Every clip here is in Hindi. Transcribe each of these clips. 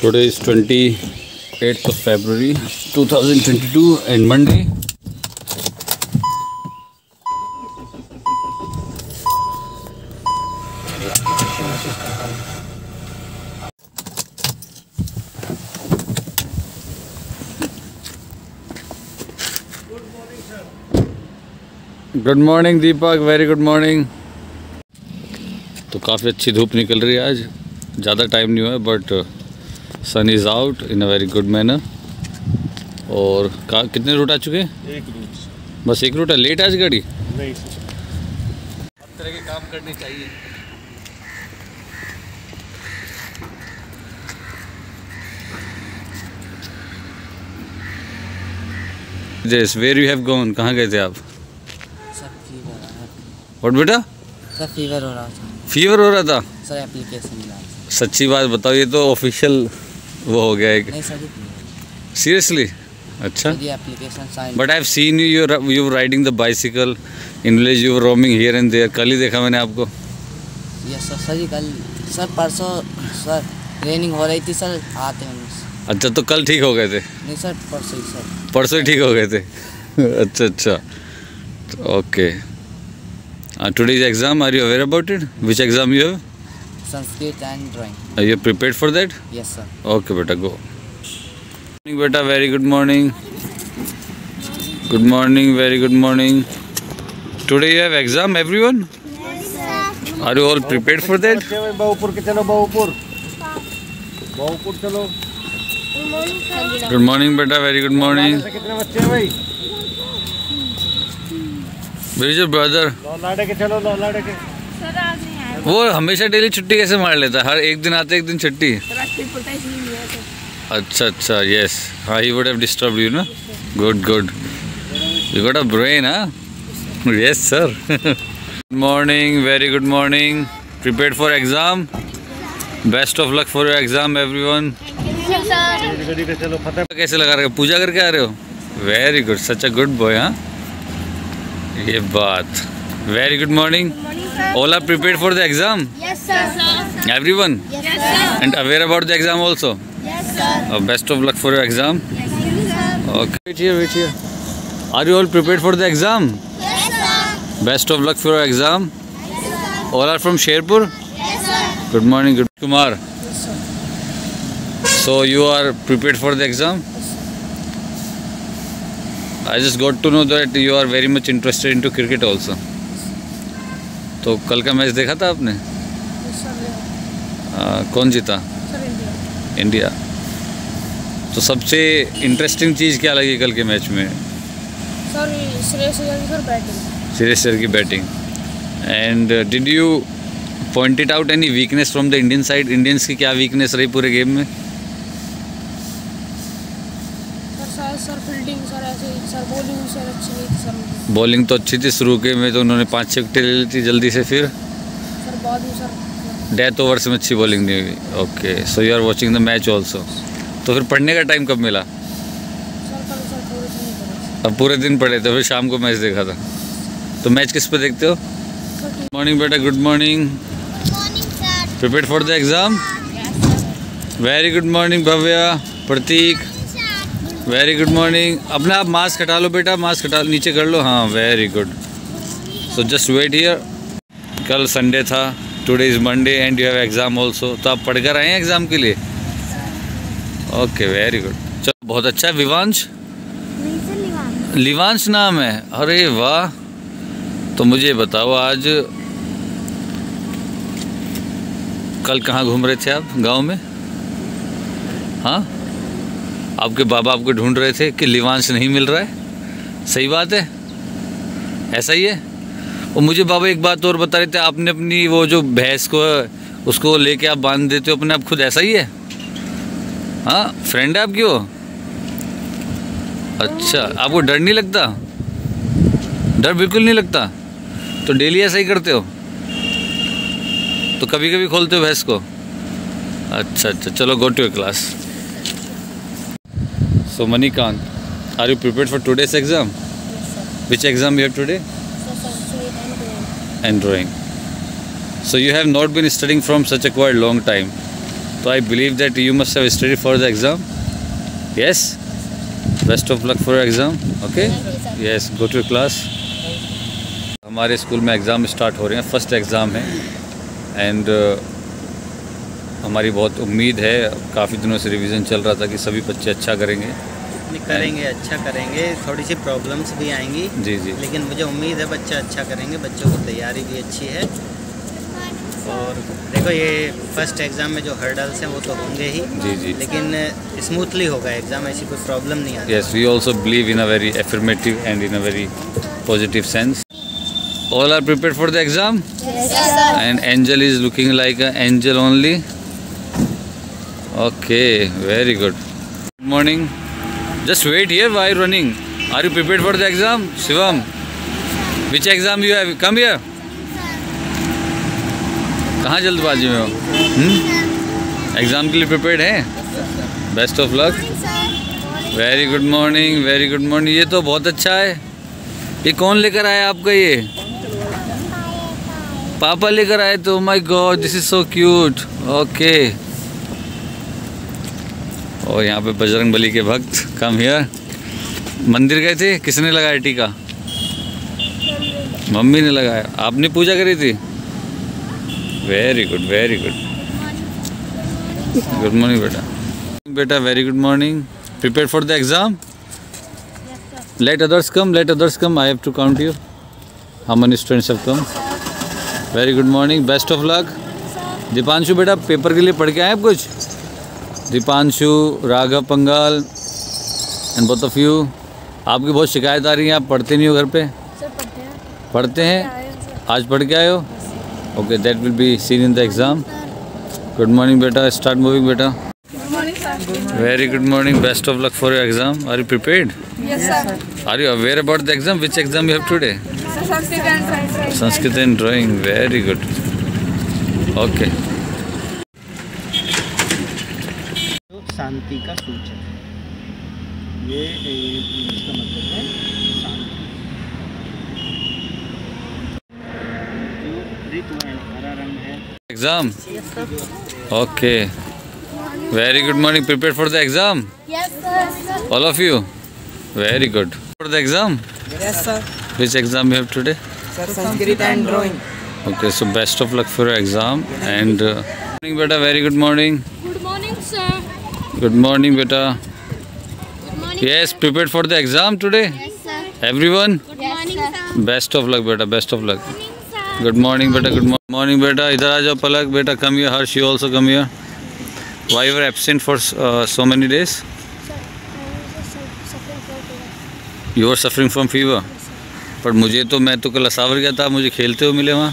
Today is 28th of February 2022 and Monday. Good morning Deepak, very good morning. तो काफ़ी अच्छी धूप निकल रही है आज, ज़्यादा टाइम नहीं हुआ है but sun is out in a very good manner. और कितने रूट आ चुके हैं? एक रूट, बस एक रूट है। लेट आज गाड़ी नहीं, हर तरह के काम करने चाहिए। जैस वेयर यू हैव गॉन, कहाँ गए थे आप? व्हाट बेटा? सर फीवर हो रहा था। फीवर हो रहा था सर, एप्लीकेशन। सच्ची बात बताओ, ये तो ऑफिशियल वो हो गया है। नहीं सर, सीरियसली? अच्छा। Application sign. But I have seen you riding the bicycle in village, you roaming here and there. कल ही देखा मैंने आपको। यस सर, सर जी कल सर, परसों सर ट्रेनिंग हो रही थी सर, आते हैं। अच्छा, तो कल ठीक हो गए थे? नहीं सर, परसों ही सर। परसों ही ठीक हो गए थे। अच्छा अच्छा, okay. Today's exam, are you aware about it? Which exam you have? Sanskrit and drawing. Are you prepared for that? Yes sir. Okay beta, go. Morning beta, very good morning. Good morning, very good morning. Today you have exam, everyone? Yes sir. Are you all prepared for that? बाऊपुर के चलो, बाऊपुर चलो। Good morning beta, very good morning. कितने बच्चे हैं भाई? Where is your brother? लौलाड़े के चलो, लौलाड़े के। सर आज नहीं आया। वो हमेशा डेली छुट्टी कैसे मार लेता है? हर एक दिन आते एक दिन छुट्टी। अच्छा अच्छा, यस। हाँ, he would have disturbed you, ना? Good good. You got a brain, huh? Yes sir. Good morning, very good morning. Prepared for exam? Best of luck for your exam, everyone. गड़ी के चलो। फतेह कैसे लगा रहे हो? पूजा करके आ रहे हो? Very good, such a good boy, हाँ? ये बात। Very good morning. All are prepared for the exam? Yes sir. Everyone? Yes sir. And aware about the exam also? Yes sir. Best of luck for your exam. Yes sir. Okay. Wait here, wait here. Are you all prepared for the exam? Yes sir. Best of luck for your exam. Yes sir. All are from Sherpur? Yes sir. Good morning, good Kumar. Yes sir. So you are prepared for the exam? I just got to know that you are very much interested into cricket also. तो कल का मैच देखा था आपने? कौन जीता? इंडिया। तो सबसे इंटरेस्टिंग चीज़ क्या लगी कल के मैच में? सर श्रेयस अय्यर की सर बैटिंग। श्रेयस अय्यर की batting. And did you point it out any weakness from the Indian side? Indians की क्या वीकनेस रही पूरे गेम में? सर फील्डिंग सर ऐसे ही सर, बॉलिंग सर अच्छी नहीं थी सर। बॉलिंग तो अच्छी थी शुरू के में, तो उन्होंने 5-6 विकेट ले ली थी जल्दी से, फिर सर बाद में सर डेथ ओवर्स में अच्छी बॉलिंग नहीं हुई। Okay, so you are watching the match also. तो फिर पढ़ने का टाइम कब मिला? सर कल सर पूरे दिन नहीं पड़े। अब पूरे दिन पढ़े थे, फिर शाम को मैच देखा था। तो मैच किस पे देखते हो? मॉर्निंग बेटा, good morning. Morning sir. Prepared for the exam? Very good morning Bhavya, Prateek, very good morning. अपना आप मास्क हटा लो बेटा, मास्क हटा नीचे कर लो। हाँ, very good. So just wait here. कल संडे था, today is Monday and you have exam also. तो आप पढ़कर आए हैं एग्ज़ाम के लिए? Okay, very good. चलो, बहुत अच्छा है। विवांश? लिवांश नाम है? अरे वाह। तो मुझे बताओ, आज कल कहाँ घूम रहे थे आप? गाँव में? हाँ, आपके बाबा आपको ढूंढ रहे थे कि लिवांश नहीं मिल रहा है। सही बात है, ऐसा ही है। और मुझे बाबा एक बात और बता रहे थे, आपने अपनी वो जो भैंस को उसको लेके आप बांध देते हो अपने आप खुद, ऐसा ही है? हाँ, फ्रेंड है आपकी वो? अच्छा, आपको डर नहीं लगता? डर बिल्कुल नहीं लगता? तो डेली ऐसा ही करते हो? तो कभी कभी खोलते हो भैंस को? अच्छा अच्छा, चलो go to your class. So Manikant, are you prepared for today's exam? Yes sir. Which exam you have today? Sir Sanskrit and drawing. And drawing. So you have not been studying from such a quite long time. So I believe that you must have studied for the exam. Yes. Best of luck for your exam. Okay. Yes. Go to your class. हमारे स्कूल में एग्ज़ाम स्टार्ट हो रहे हैं, फर्स्ट एग्ज़ाम है एंड हमारी बहुत उम्मीद है, काफ़ी दिनों से रिवीजन चल रहा था कि सभी बच्चे अच्छा करेंगे। अच्छा करेंगे, थोड़ी सी प्रॉब्लम्स भी आएंगी जी जी, लेकिन मुझे उम्मीद है बच्चे अच्छा करेंगे, बच्चों को तैयारी भी अच्छी है। और देखो ये फर्स्ट एग्ज़ाम में जो हर्डल्स हैं वो तो होंगे ही जी जी, लेकिन स्मूथली होगा एग्ज़ाम, ऐसी कोई प्रॉब्लम नहीं आती। Yes, we also believe in a very affirmative and in a very positive sense. All are prepared for the exam? Yes, sir. And Angel is looking like an angel only. Okay, very good. Good morning. Just wait here while running. Are you prepared for the exam? Shivam, which exam you have? Come here. कहाँ जल्दबाजी में हो? एग्ज़ाम के लिए प्रिपेयर्ड हैं? Best of luck. Very good morning, very good morning. ये तो बहुत अच्छा है। ये कौन लेकर आया आपका? ये पापा लेकर आए। तो my God, this is so cute. Okay. और यहाँ पे बजरंग बली के भक्त कम हियर। मंदिर गए थे, किसने लगाया टीका? मम्मी ने लगाया। आपने पूजा करी थी? Very good, very good. Good morning बेटा। बेटा very good morning. Prepare for the exam? Let others come, let others come. I have to count you. How many students have come? Very good morning. Best of luck. Deepanshu बेटा पेपर के लिए पढ़ के आए आप कुछ? Deepanshu, Raghav Pangal and both of you. आपकी बहुत शिकायत आ रही है, आप पढ़ते नहीं हो घर पे? पढ़ते हैं? आज पढ़ के आए हो? Okay, that will be seen in the exam. Good morning बेटा, स्टार्ट मूविंग बेटा। Very good morning. Best of luck for your exam. Are you prepared? Yes, sir. Are you aware about the exam? Which exam you have today? Sanskrit and drawing. Sanskrit and drawing. Very good. Okay. शांति का सूचक है, ये इसका मतलब है शांति। ऋतु हरा रंग है। Exam? Okay. Very good morning. Prepared for the exam? Yes, sir. All of you? Very good. For the exam? Yes, sir. Which exam you have today? Sir, Sanskrit and drawing. Okay, so best of luck for your exam. And morning beta, very good morning. Good morning, sir. Good morning beta. Good morning. Yes, prepared for the exam today? Yes, sir. Everyone? Good morning, sir. Best of luck beta, best of luck. Morning, sir. Good morning beta, good morning beta. इधर आ जाओ पलक बेटा, come here. Harsh, you also come here. Why you were absent for so many days? You were suffering from fever. पर मुझे तो, मैं तो कल असावर गया था, मुझे खेलते हुए मिले वहाँ।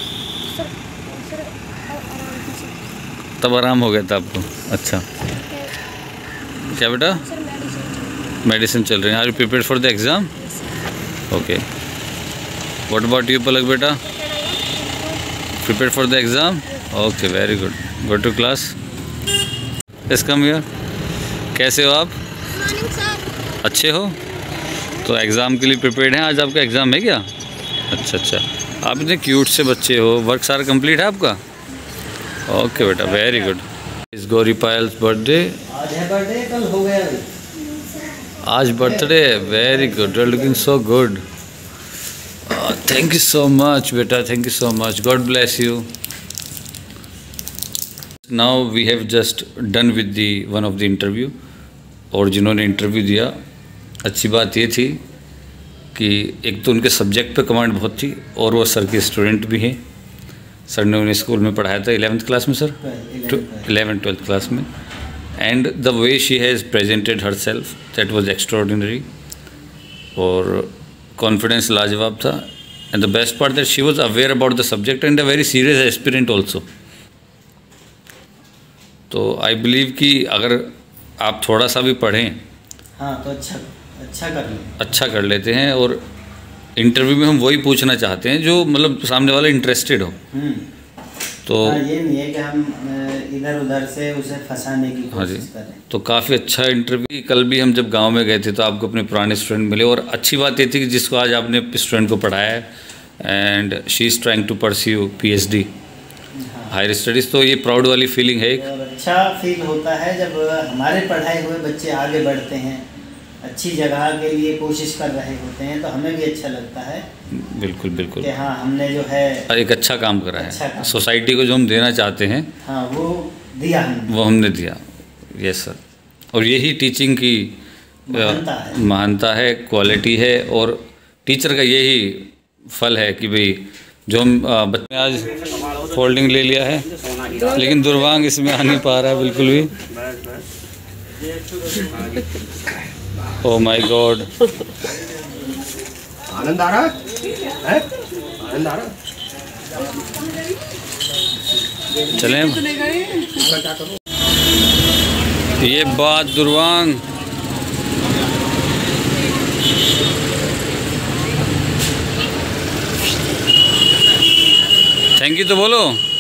तब आराम हो गया था आपको? अच्छा। क्या बेटा? मेडिसिन चल रही है। Are you prepared for the exam? Okay. What about you Palak बेटा? Prepared for the exam? Okay, very good. Go to class. Yes, come here. कैसे हो आप? Morning, sir. अच्छे हो? तो एग्ज़ाम के लिए प्रिपेयर्ड हैं? आज आपका एग्ज़ाम है क्या? अच्छा अच्छा। आप इतने क्यूट से बच्चे हो। वर्क सारा कंप्लीट है आपका? ओके बेटा, वेरी गुड। इस गौरी पायल्स बर्थडे? आज है बर्थडे, कल हो गया अभी। आज बर्थडे है। Very good, you are looking so good. Thank you so much बेटा, thank you so much. God bless you. Now we have just done with the one of the interview. और जिन्होंने इंटरव्यू दिया, अच्छी बात ये थी कि एक तो उनके सब्जेक्ट पे कमांड बहुत थी और वो सर के स्टूडेंट भी हैं। सर ने उन्हें स्कूल में पढ़ाया था 11th क्लास में सर, 11th-12th क्लास में। And the way she has presented herself, that was extraordinary. और कॉन्फिडेंस लाजवाब था। And the best part that she was aware about the subject and a very serious aspirant also. तो आई बिलीव कि अगर आप थोड़ा सा भी पढ़ें, हाँ तो अच्छा कर लें, अच्छा कर लेते हैं। और इंटरव्यू में हम वही पूछना चाहते हैं जो मतलब सामने वाला इंटरेस्टेड हो। तो ये नहीं है कि हम इधर उधर से उसे फंसाने की कोशिश करें। तो काफ़ी अच्छा इंटरव्यू। कल भी हम जब गांव में गए थे तो आपको अपने पुराने स्टूडेंट मिले। और अच्छी बात ये थी कि जिसको आज आपने स्टूडेंट को पढ़ाया है and she is trying to pursue PhD higher studies. तो ये प्राउड वाली फीलिंग है एक। और अच्छा फील होता है जब हमारे पढ़ाए हुए बच्चे आगे बढ़ते हैं, अच्छी जगह के लिए कोशिश कर रहे होते हैं, तो हमें भी अच्छा लगता है बिल्कुल बिल्कुल कि हाँ हमने जो है एक अच्छा काम करा अच्छा है। काम। सोसाइटी को जो हम देना चाहते हैं हाँ वो दिया हमने। वो हमने दिया। Yes sir. और यही टीचिंग की महानता है, क्वालिटी है, और टीचर का यही फल है कि भाई जो हम बच्चे आज फोल्डिंग ले लिया है, लेकिन दुर्वांग इसमें आ नहीं पा रहा है बिल्कुल भी। ओह माय गॉड, आनंद आ रहा है? आनंद आ रहा? चलें ये बात दुर्वांग। थैंक यू तो बोलो।